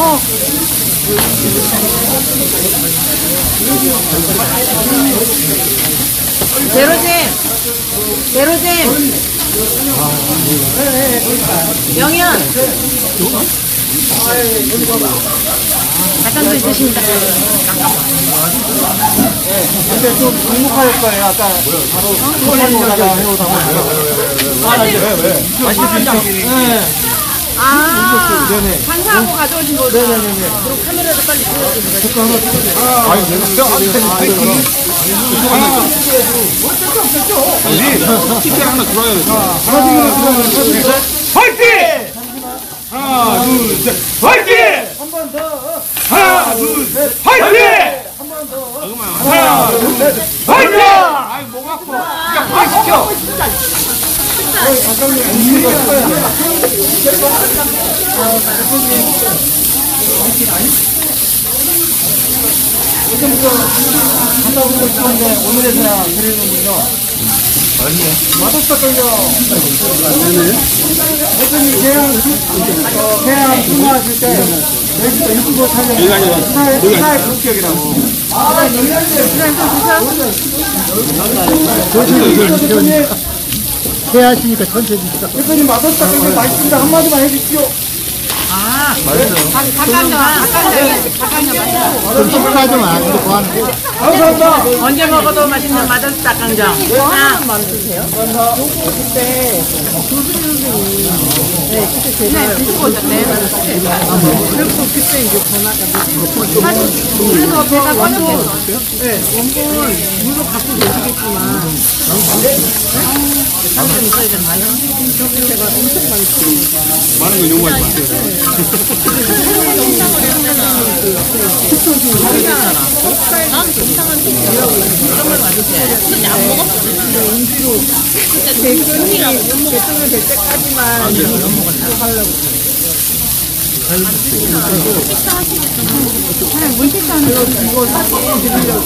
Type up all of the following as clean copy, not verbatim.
제로잼. 영현. 잠깐 더 있으십니다. 근데 좀 중국할 거예요. 아까 바로 손으로 오다가 해오다가. 왜? 맛있게 드시죠? 네네. 장사하고 가져오신 거죠? 네네네. 그럼 카메라도 빨리 찍어주세요. 아니, 내가 티켓 하나 들어야 돼. 화이팅! 하나, 둘, 셋. 화이팅! 한 번 더. 하나, 둘, 셋. 화이팅! 한 번 더. 하나, 둘, 셋. 화이팅! 아이, 목 아파. 야, 빨리 시켜. 지금부터 갔다 오고 싶었는데 오늘에서야 드리는군요. 맛없었군요. 대표님 계양 근무하실 때 여기서 유튜브 촬영 스타일 본격이라고. 해하시니까 천천히 드시다. 대표님 맛없었군요. 맛있습니다. 한마디만 해주십시오. 닭강정 좀 식사하지 마. 이거 좋아하는데. 감사합니다. 언제 먹어도 맛있는 맛없을 닭강정. 하나만 드세요? 그때 조수진 선생님이 그때 드시고 오셨대요. 그리고 그때 이제 전화가 사실 그래서 제가 꺼냈어요. 원본 물도 갖고 계시겠지만 당근 있어야 되나요? 제가 엄청 많이 쓰니까 많은 거 용어하지 마세요. 대통령 될 때까지만 하려고. 물식사는 이거 사진 드리려고.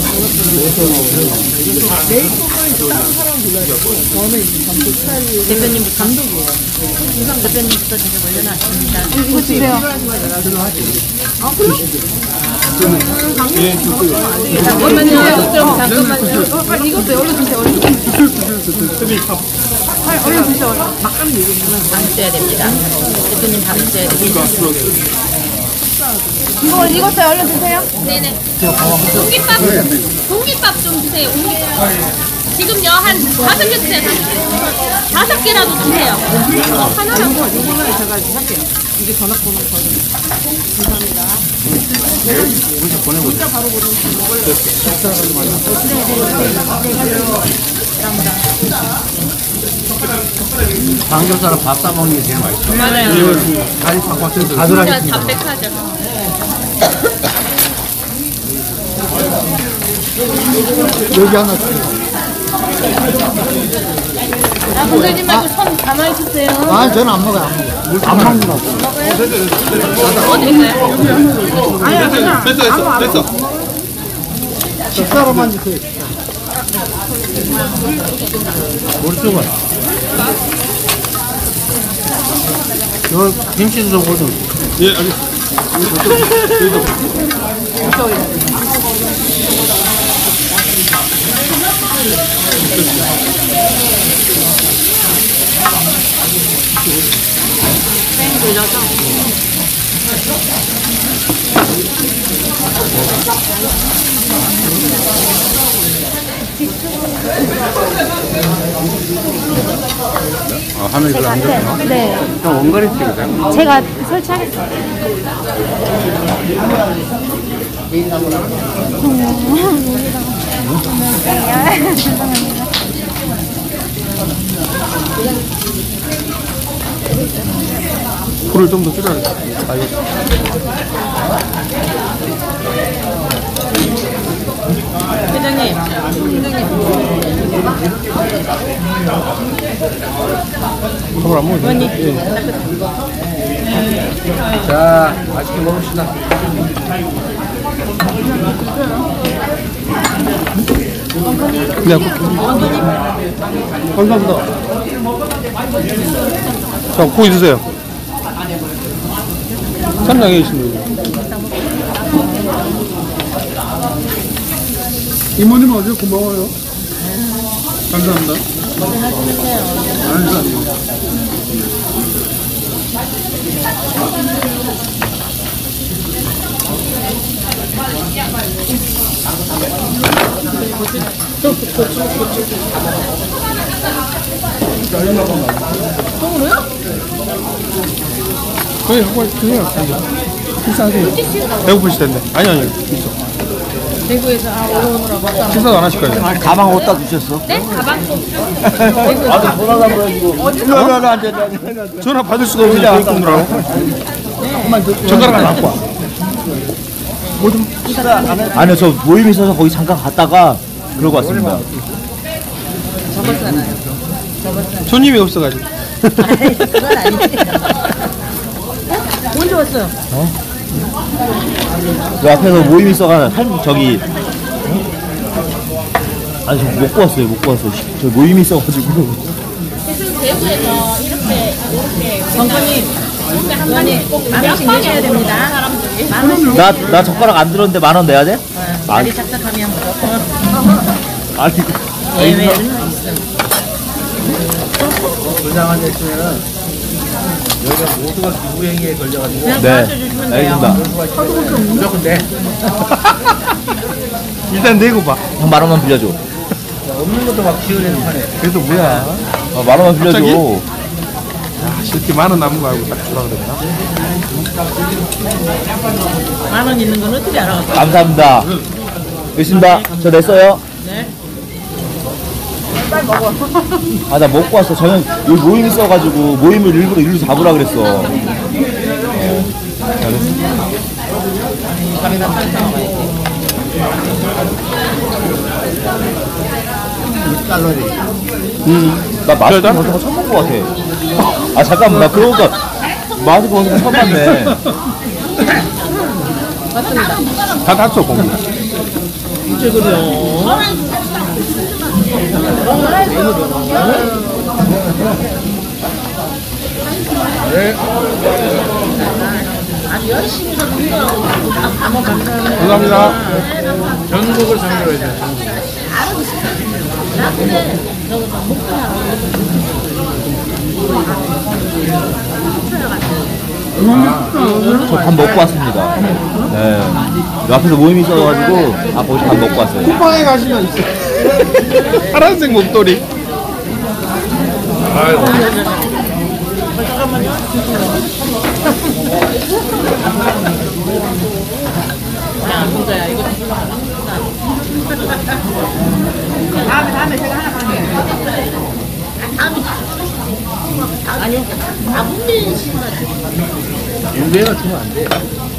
메이크업을 다른 사람 몰라요. 저는 감독 스타일이 대표님부터 감독이에요. 대표님부터 제가 올려놨습니다. 이거 주세요. 아, 그래요? 잠깐만요. 잠깐만요. 빨리 이것도 얼른 주세요. 얼른 주세요. 막간 얘기지만 안 써야 됩니다. 대표님 밥 써야 됩니다. 이것도 얼른 주세요. 네네. 공깃밥 좀 주세요. 지금요 한 5개 주세요. 5개라도 주세요. 하나랑 이거는 제가 할게요. 이게 전화번호 감사합니다. 문자 보내보세요. 문자 바로 보내면 먹을래요. 삼겹살은 밥 싸먹는 게 제일 맛있어. 맞아요. 다리 팍팍 해서 진짜 담백하죠. 여기 하나 주세요. 건들지 말고 손 가만히 있으세요. 아, 저는 안 먹어요. 안 먹는다고. 어디 있어요? 됐어. 식사로만 주세요. 머릿속은. 저 김치도 좀 보죠. 예, 알겠습니다. 뺑 돌려서. 아, 하늘 이거 안 좋구나. 네. 형 원거리 찍으세요? 제가 설치하겠습니다. 죄송합니다. 불을 좀 더 줄여야겠다. 알겠습니다. 회장님. 밥을 안 먹어도 돼. 자, 맛있게 먹읍시다. 네, 감사합니다. 자, 고기 드세요. 삼양에 계십니다. 이모님 어제 고마워요. 감사합니다. 감사합니다. 거의 하고 있어요. 식사하세요. 배고프실 텐데. 아니요. 있어. 대구에서 오늘하고 먹다. 식사도 안 하실 거예요. 아니, 가방 어디다 두셨어? 네? 가방 꼭. 아들 전화가 보여주고. 전화 받을 수가 없는데 저희 끊느라고. 전화를 안 갖고 와. 아니요, 저 모임 있어서 거기 잠깐 갔다가 그러고 왔습니다. 접었잖아요. 손님이 없어가지고. 아이, 그건 아니지. 언제 왔어요? 그 앞에서 모임 있어가 저기 아니 저 먹고 왔어요. 먹고 왔어요. 저 모임 있어가지고. 지금 대구에서 이렇게 정권님, 의원님, 만 원씩 내셔야 됩니다. 만 원씩. 나 젓가락 안 들었는데 10,000원 내야 돼? 말이 착착하면 아니 예외는 있어. 불쌍한 됐으면은 여기가 모두가 기부행위에 걸려가지고 그냥 네, 도와주시면 돼요. 알겠습니다. 무조건 내. 일단 내고 봐. 형 10,000원만 빌려줘. 없는 것도 막 지어내는 판에. 그래도 뭐야. 10,000원만 빌려줘. 갑자기? 이렇게 많은 남은 거 알고 딱 주라 그랬나? 만 원 있는 건 어떻게 알아? 감사합니다. 있습니다. 저 냈어요. 네. 아, 나 먹고 왔어. 저는 여기 모임 있어가지고 모임을 일부러 일로 잡으라 그랬어. 밥에다 설탕 먹어야지. 나 마스크 벗은 거 처음 본 거 같아. 아, 잠깐만. 나 그러니까 마스크 벗은 거 처음 봤네. 다 닫죠, 공기. 이제 그래요. 아주 열심히 운동하고 한번 감사합니다. 감사합니다. 전국을 상대해야 돼. 나 근데 저거 좀 먹고야. 저 밥 먹고 왔습니다. 네. 요 앞에서 모임이 있어가지고 거기서 밥 먹고 왔어요. 쿠팡에 가시면 있어. 파란색 목도리. 아이고. 야, 공자야, 이거 다음에 제가 하나 갈게요. 아니요. 아, 문민 씨가 윤배가 주면 안 돼.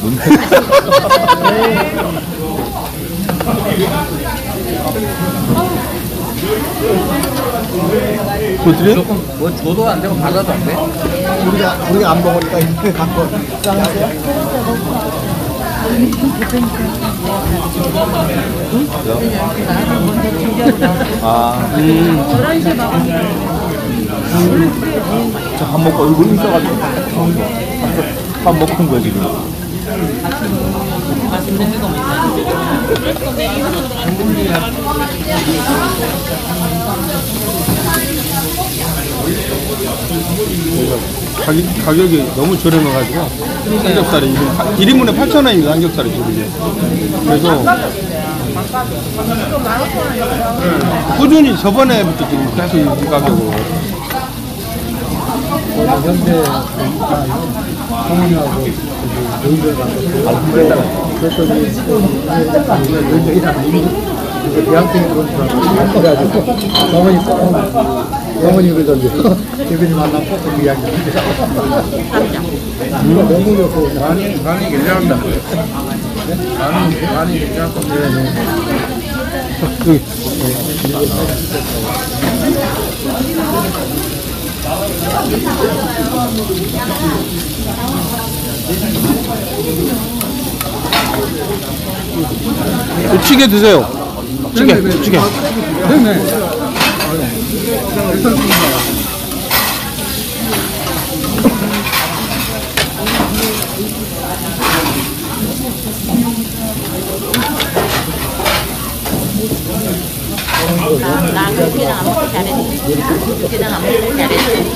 그거 드려? 조금 뭐 줘도 안 되고 받아도 안 돼. 우리가 안 먹으니까 이렇게 갖고 저 밥 먹고 여기 모임 있어가지고 밥 먹고 온 거야 지금. 맛있는 거 가격이 너무 저렴해가지고 삼겹살이 1인분에 8,000원입니다. 삼겹살이 지금. 그래서 꾸준히 저번에부터 지금 계속 이 가격으로. 현재 성훈이하고 노인들 가서 그랬더니 노인들이랑 대학생이 그런 줄 알고 그래가지고 성훈이 그러던데 대변인 만나고 꼭 이야기했는데 너무 좋고 간이 괜찮다. 간이 괜찮고 찌개 드세요. 찌개. 나 그렇게는 안 먹고 잘했지. 그렇게는 안 먹고 잘했지.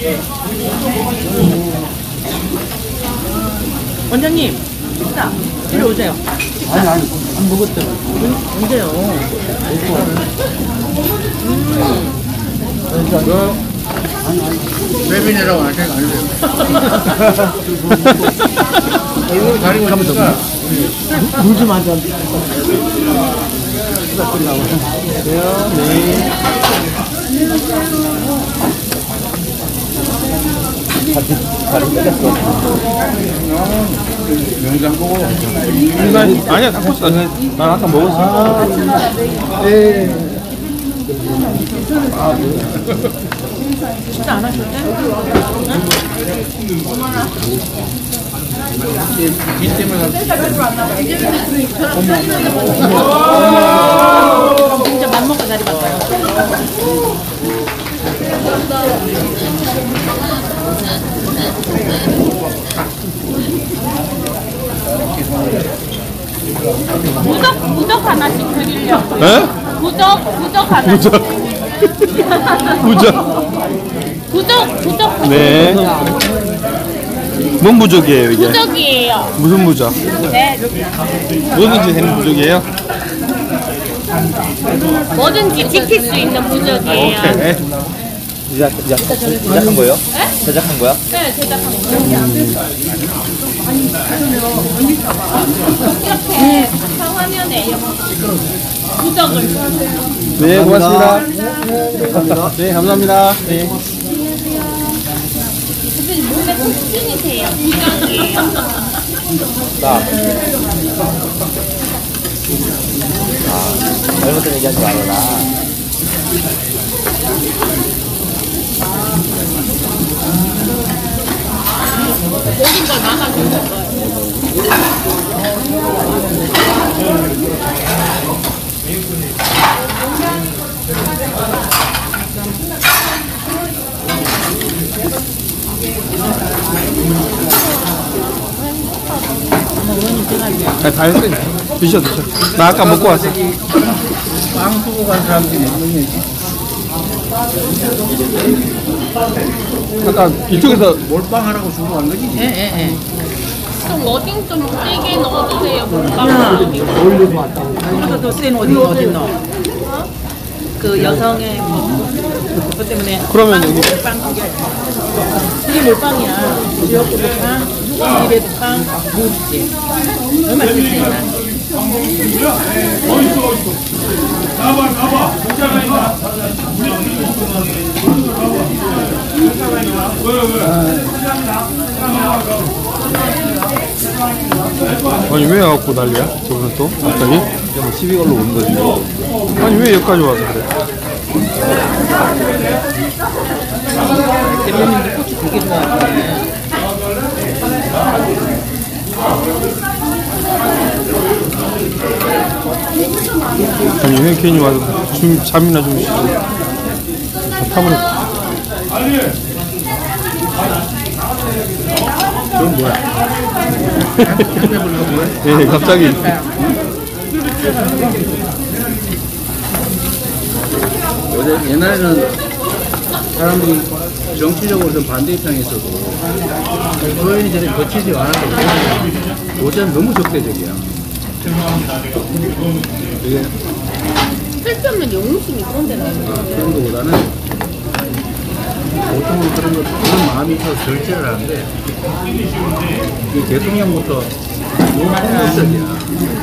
원장님, 식사 이리 오세요. 아니 안 먹었잖아. 언제요? 세빈이라고 할 때가 아니에요. 얼굴 가리고 있으니까 물좀 한 잔. 영상 보고 아니야, 닭꼬치 난 아까 먹었어. 식사 안 하셨대? 이 때문에 진짜 맘먹고 자리 바꿔요. 구독 하나씩 드리려고. 에? 구독 하나씩. 부적. 구독. 네. 뭔 부적이에요, 이게? 구독이에요. 무슨 부적? 네. 뭐든지 되는 부적이에요? 뭐든지 지킬 수 있는 부적이에요. 오케이. 제작한 거예요? 네? 제작한 거야? 네, 제작한 거. 이렇게 상 화면에 부적을. 네, 고맙습니다. 네, 감사합니다. 네. 무슨 몸에 통증이세요? 부적이에요. 잘못된 얘기하지 말아라. 모든 걸 막아주는 거예요. 다 했어요. 드셔. 나 아까 먹고 왔어. 빵 쓰고 간 사람들이 있는 아까 이쪽에서 몰빵 하라고 주고 간 거지. 예. 좀 어딘 좀 세게 넣어주세요. 물감을. 이거 더 센 어디 넣어? 그 여성의 그것 때문에 그러면 여기 빵 이게 몰빵이야. 지역구도 빵, 집에도 빵, 무지. 얼마나 센데? 아니 왜 갖고 난리야? 저번에 또 갑자기? 뭐 시비 걸로 온 거지. 아니 왜 여기까지 와서 그래? 대표님도 고추 되게 좋아하시네. 아니 왜 괜히 와서 잠이나 좀 쉬고 탐을. 그건 뭐야? 예, 갑자기. 옛날에는 사람들이 정치적으로 좀 반대 입장에 있어도 표현이 저렇게 거치지 않아도 요새는 너무 적대적이야. 이게 쓸데없는 용심이 그런 데는 그런 것보다는 보통은 그런 마음이 있어서 절제를 하는데 이 대통령부터 너무 폭력적이야.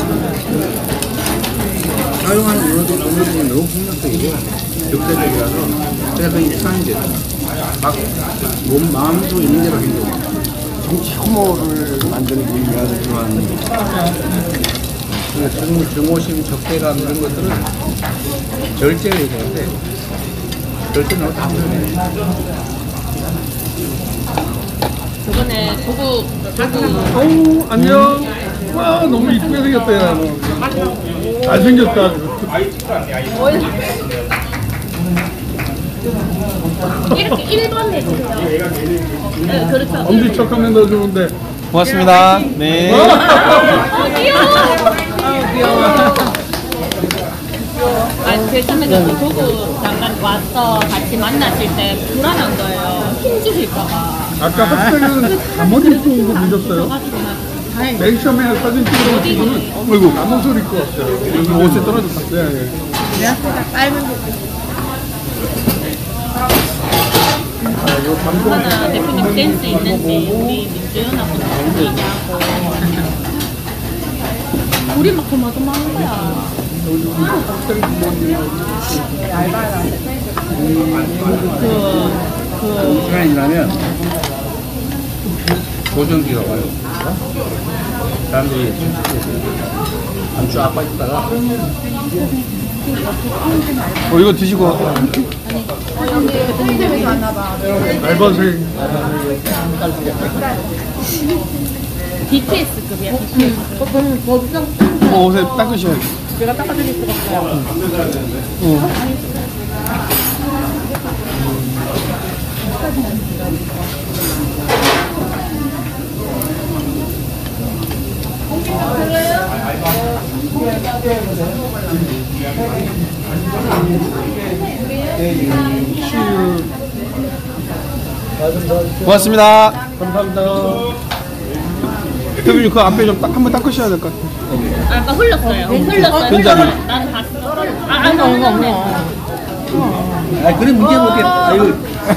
사용하는 언어들이 너무 폭력적이고 적대적이라서 그냥 그 입상이 돼서 막 마음도 있는 대로 행동하고 정치 혐오를 만드는 의미하지만 증오심, 적대감 이런 것들은 절제를 해야 되는데 절제는 다 못해. 저번에 두부 어우 안녕. 와 너무 이쁘게 생겼다 야. 너. 잘생겼다. 이렇게 1번 해주세요. 네, 그렇죠. 엄지척하면 더 좋은데 고맙습니다. 네. 아니, 대신에 보고 잠깐 와서 같이 만났을 때 불안한 거예요. 힘주실까봐. 아까 학생은 잠옷 입고 온 거 늦었어요. 맨 처음에 사진 찍으러 지금은 어이구 잠옷을 입고 왔어요. 여기 옷에 떨어졌다. 네. 얼마나 대표님 센스 있는지 우리 민주연합은 너무 얘기하고 우리 막 도마도마한 거야. 시간이 지나면 보정기가 와요. 사람들이 잠시 아빠 있다가 이거 드시고. 알바생. BTS급이야. 옷에 닦으셔야지. 제가 닦아드릴 수가 없어요. 고맙습니다. 감사합니다. 대표님 그 앞에 좀 한번 닦으셔야 될 것 같아요. 아까 흘렸어요. 흘렸어요. 괜찮아요. 난 봤어. 안 흘렸네. 아 그래 문제 못겠다. 아이고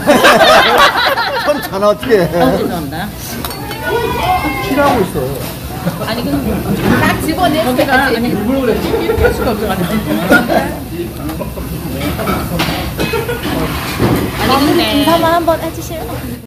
참 자나 어떻게 해. 죄송합니다. 칠하고 있어. 아니 근데 딱 집어내. 거기가 아니 이렇게 할 수가 없어가지고. 아니 근데 인사만 한번 해주실래요?